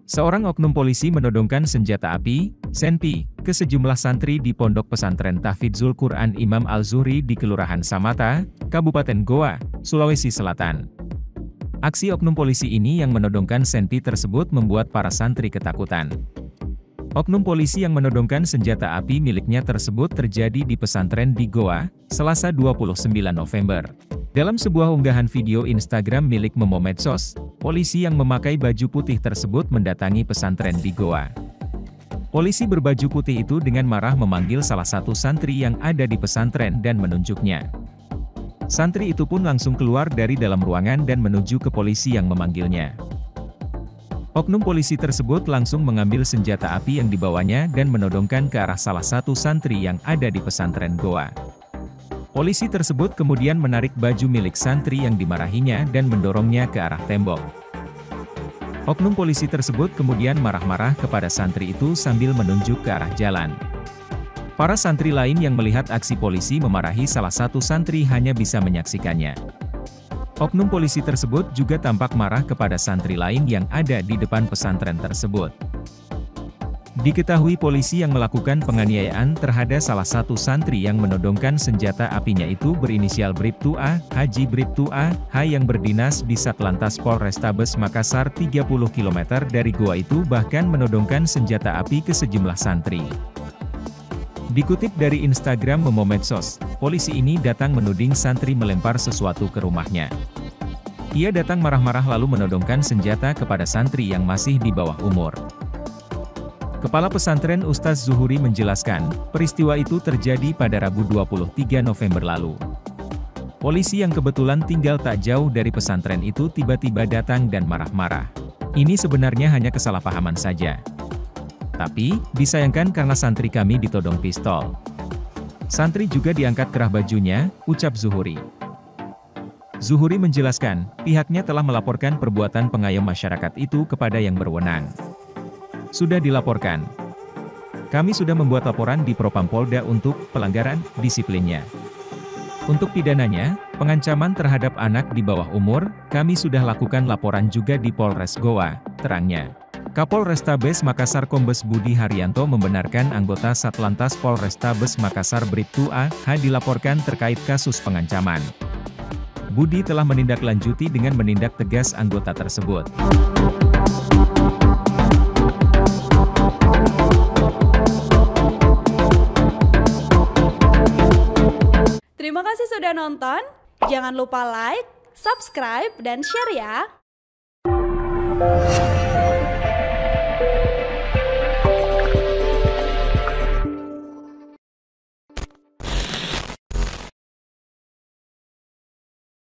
Seorang oknum polisi menodongkan senjata api, senpi, ke sejumlah santri di Pondok Pesantren Tahfidzul Quran Imam Al-Zuhri di Kelurahan Samata, Kabupaten Goa, Sulawesi Selatan. Aksi oknum polisi ini yang menodongkan senpi tersebut membuat para santri ketakutan. Oknum polisi yang menodongkan senjata api miliknya tersebut terjadi di pesantren di Goa, Selasa 29 November. Dalam sebuah unggahan video Instagram milik Momo Medsos, polisi yang memakai baju putih tersebut mendatangi pesantren di Goa. Polisi berbaju putih itu dengan marah memanggil salah satu santri yang ada di pesantren dan menunjuknya. Santri itu pun langsung keluar dari dalam ruangan dan menuju ke polisi yang memanggilnya. Oknum polisi tersebut langsung mengambil senjata api yang dibawanya dan menodongkan ke arah salah satu santri yang ada di pesantren Goa. Polisi tersebut kemudian menarik baju milik santri yang dimarahinya dan mendorongnya ke arah tembok. Oknum polisi tersebut kemudian marah-marah kepada santri itu sambil menunjuk ke arah jalan. Para santri lain yang melihat aksi polisi memarahi salah satu santri hanya bisa menyaksikannya. Oknum polisi tersebut juga tampak marah kepada santri lain yang ada di depan pesantren tersebut. Diketahui polisi yang melakukan penganiayaan terhadap salah satu santri yang menodongkan senjata apinya itu berinisial Bribtu A, Haji Bribtu A, H yang berdinas di Satlantas Polrestabes Makassar 30 km dari Goa itu bahkan menodongkan senjata api ke sejumlah santri. Dikutip dari Instagram Momo Medsos, polisi ini datang menuding santri melempar sesuatu ke rumahnya. Ia datang marah-marah lalu menodongkan senjata kepada santri yang masih di bawah umur. Kepala pesantren Ustaz Zuhuri menjelaskan, peristiwa itu terjadi pada Rabu 23 November lalu. Polisi yang kebetulan tinggal tak jauh dari pesantren itu tiba-tiba datang dan marah-marah. Ini sebenarnya hanya kesalahpahaman saja. Tapi, disayangkan karena santri kami ditodong pistol. Santri juga diangkat kerah bajunya, ucap Zuhuri. Zuhuri menjelaskan, pihaknya telah melaporkan perbuatan pengayom masyarakat itu kepada yang berwenang. Sudah dilaporkan. Kami sudah membuat laporan di Propampolda untuk pelanggaran disiplinnya. Untuk pidananya, pengancaman terhadap anak di bawah umur, kami sudah lakukan laporan juga di Polres Goa, terangnya. Kapolrestabes Makassar Kombes Budi Haryanto membenarkan anggota Satlantas Polrestabes Makassar Bribtu A, H dilaporkan terkait kasus pengancaman. Budi telah menindaklanjuti dengan menindak tegas anggota tersebut. Terima kasih sudah nonton, jangan lupa like, subscribe, dan share ya!